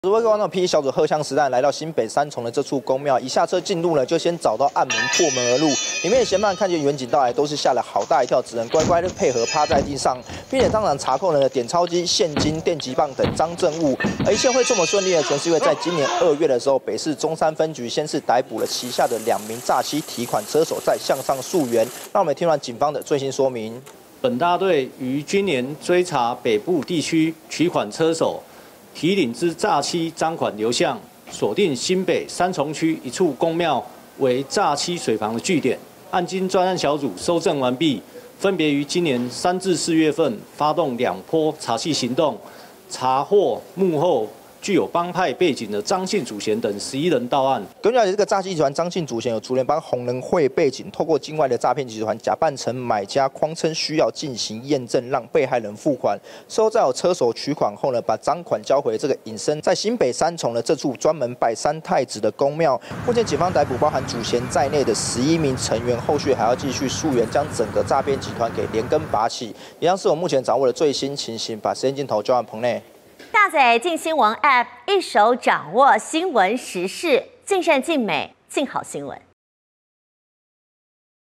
直播观众 P 小组荷香时代来到新北三重的这处宫庙，一下车进入呢，就先找到暗门破门而入。里面的嫌犯看见远景到来，都是吓了好大一跳，只能乖乖的配合趴在地上，并且当场查扣了点钞机、现金、电击棒等赃证物。而一切会这么顺利呢，全是因为在今年2月的时候，北市中山分局先是逮捕了旗下的2名诈欺提款车手，再向上溯源。让我们听完警方的最新说明。 本大队于今年追查北部地区取款车手提领之诈欺赃款流向，锁定新北三重区一处公庙为诈欺水房的据点。案经专案小组搜证完毕，分别于今年3至4月份发动2波查缉行动，查获幕后具有帮派背景的张姓主嫌等11人到案。 根据了解，这个诈欺集团张姓主嫌有竹联帮红人会背景，透过境外的诈骗集团假扮成买家，谎称需要进行验证，让被害人付款。事后再有车手取款后呢，把赃款交回这个隐身在新北三重的这处专门拜三太子的宫庙。目前警方逮捕包含主嫌在内的11名成员，后续还要继续溯源，将整个诈骗集团给连根拔起。以上是我目前掌握的最新情形，把时间镜头交还棚内。 下载镜新闻 App， 一手掌握新闻时事，尽善尽美，尽好新闻。